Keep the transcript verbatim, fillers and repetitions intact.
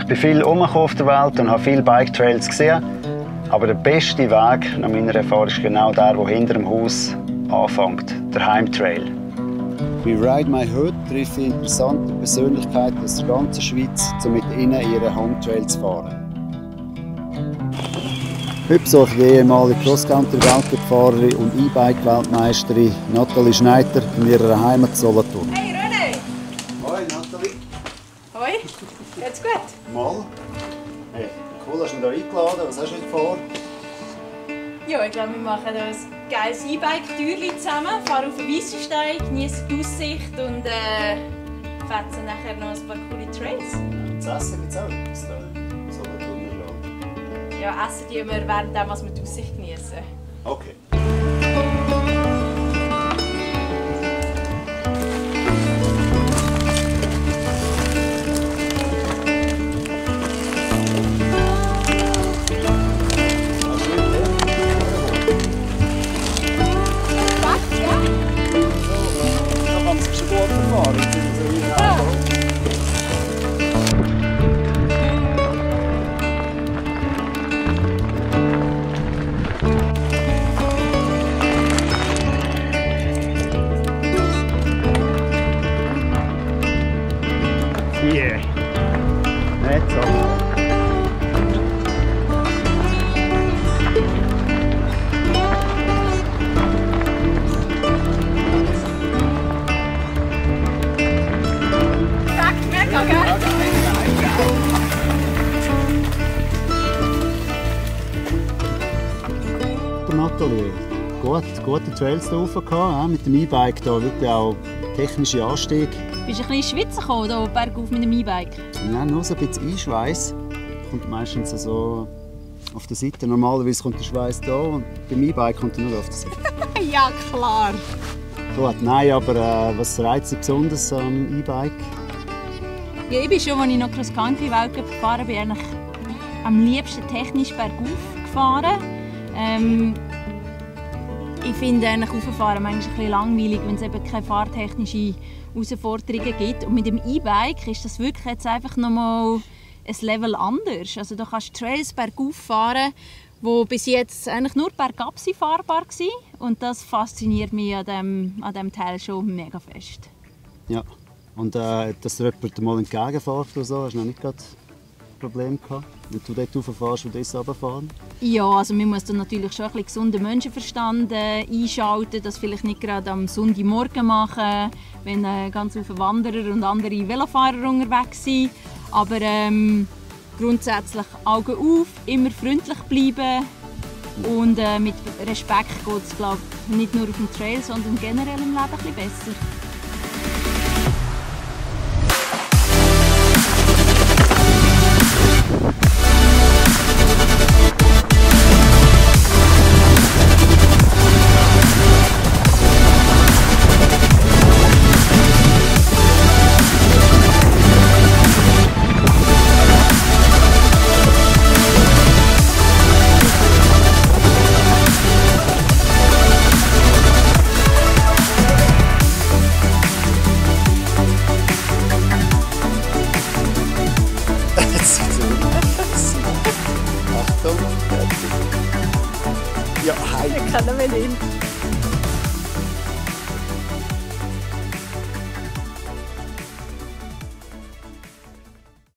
Ich bin viel rumgekommen auf der Welt und habe viele Bike-Trails gesehen. Aber der beste Weg nach meiner Erfahrung ist genau der, der hinter dem Haus anfängt, der Heimtrail. Bei Ride My Hood treffe ich interessante Persönlichkeiten aus der ganzen Schweiz, um mit ihnen ihren Hometrail zu fahren. Heute besuche ich die ehemalige Cross-Country-Weltcup-Fahrerin und E-Bike-Weltmeisterin Nathalie Schneider in ihrer Heimat Solothurn. Hey René! Hoi Nathalie. Hoi, geht's gut? Mal. Hey, cool, hast du mich hier eingeladen. Was hast du heute vor? Ja, ich glaube, wir machen hier ein geiles E-Bike-Türchen zusammen, fahren auf den Weissenstein, genießen die Aussicht und äh, fetzen nachher noch ein paar coole Trails. Das Essen gibt es auch etwas da. Solothurn. Ja, essen die wir während dem, was wir die Aussicht genießen. Okay. Yeah. Nicht so. Perfekt, mega, gell? Nathalie, gut, gute Trails hier rauf gehabt, mit dem E-Bike da wirklich auch technische Anstieg. Bist du ein bisschen in Schweizer gekommen, hier bergauf mit dem E-Bike? Ja, nur so ein bisschen Einschweiß. Kommt meistens so auf der Seite. Normalerweise kommt der Schweiß hier und beim E-Bike kommt er nur auf der Seite. Ja, klar. Gut, nein, aber äh, was reizt dich besonders am E-Bike? Ja, ich bin schon, als ich noch Cross-Country-Weltcup gefahren bin, eigentlich am liebsten technisch bergauf gefahren. Ähm, ich finde eigentlich Rauffahren manchmal ein bisschen langweilig, wenn es eben keine fahrtechnischen Herausforderungen gibt. Und mit dem E-Bike ist das wirklich jetzt einfach noch mal ein Level anders. Also da kannst du Trails bergauf fahren, die bis jetzt eigentlich nur bergab fahrbar waren. Und das fasziniert mich an diesem an dem Teil schon mega fest. Ja, und äh, dass dir jemand mal entgegenfährt oder so, hast du noch nicht gerade Problem gehabt, wenn du dort rauffährst und dort runterfahren? Ja, also man muss dann natürlich schon ein bisschen gesunden Menschenverstand äh, einschalten, das vielleicht nicht gerade am Sonntagmorgen machen, wenn äh, ganz viele Wanderer und andere Velofahrer unterwegs sind. Aber ähm, grundsätzlich Augen auf, immer freundlich bleiben und äh, mit Respekt geht es, glaube ich, nicht nur auf dem Trail, sondern generell im Leben ein bisschen besser. Achtung, fertig. Ja, hi. Ich kann nicht mehr hin.